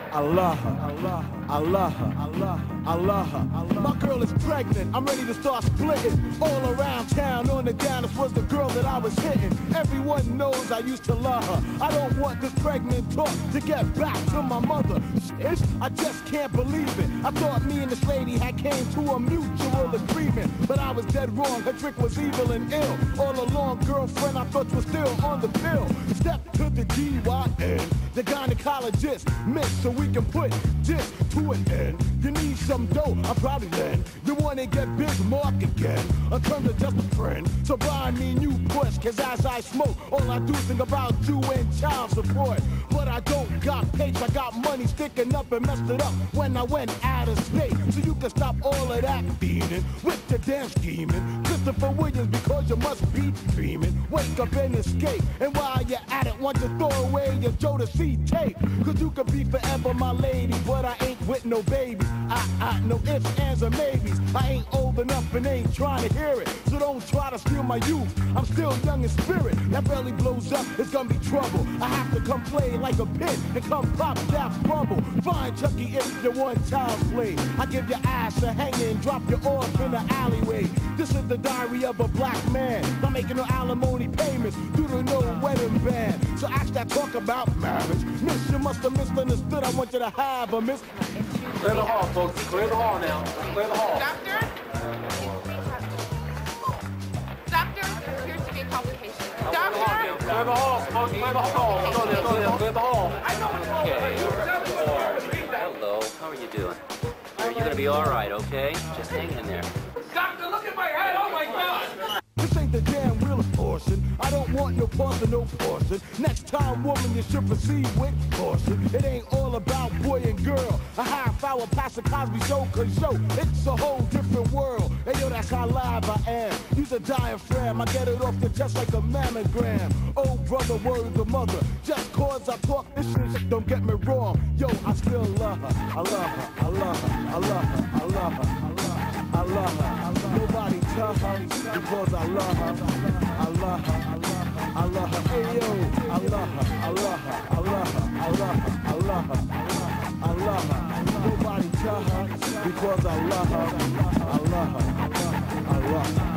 I love her, I love her, I love her, I love her, I love her. My girl is pregnant, I'm ready to start splitting. All around town, on the down, this was the girl that I was hitting. Everyone knows I used to love her. I don't want this pregnant talk to get back to my mother. I just can't believe it. I thought me and this lady had came to a mutual agreement, but I was dead wrong. Her trick was evil and ill. All along, girlfriend I thought was still on the pill. Step to the GYN, the gynecologist, miss, so we can put this to an end. You need some dough, I'll probably lend. You wanna get Bismarck again, in terms of just a friend. So buy me new push, cause as I smoke, all I do is think about you and child support. But I don't got papes, I got money sticking up and messed it up when I went out of state. So you can stop all of that feeding with the damn scheming. Christopher Williams, because you must be dreaming. Wake up and escape, and while you're at it, want to throw away your Jodeci tape. Cause you could be forever my lady, but I ain't with no babies. No ifs, ands, or maybes. I ain't old enough and ain't trying to hear it. So don't try to steal my youth, I'm still young in spirit. That belly blows up, it's gonna be trouble. I have to come play like a pin and come pop that bubble. Fine Chucky if you're one child's play. I give your ass a hanging, drop you off in the alleyway. This is the diary of a black man, not making no alimony payments due to no wedding band. So ask that talk about marriage. Miss, you must have misunderstood. I want you to have a miss. Clear the hall, folks. Clear the hall now. Clear the hall. Doctor? Doctor, there appears to be a complication. Doctor? Clear the hall, folks. Clear the hall. Go there. Clear the hall. Okay. Hello. How are you doing? You're gonna be all right, okay? Just hang in there. Doctor, look at my head. Oh, my God. This ain't the damn real abortion. I don't want no part of no portion. Next time, woman, you should proceed with caution. It ain't all about boy and girl. A half-hour Pastor Cosby show could show. It's a whole different world. Hey, yo, that's how live I am. Use a diaphragm. I get it off the chest like a mammogram. Oh, brother, word the mother. Just cause I talk this shit, don't get me wrong. Yo, I still love her. I love her. I love her. I love her. I love her. I love her. Nobody tell her because I love her. I love her. I love her. Hey yo, I love her. I love her. I love her. I love her. I love her. I love her. Nobody tell her because I love her. I love her. I love her.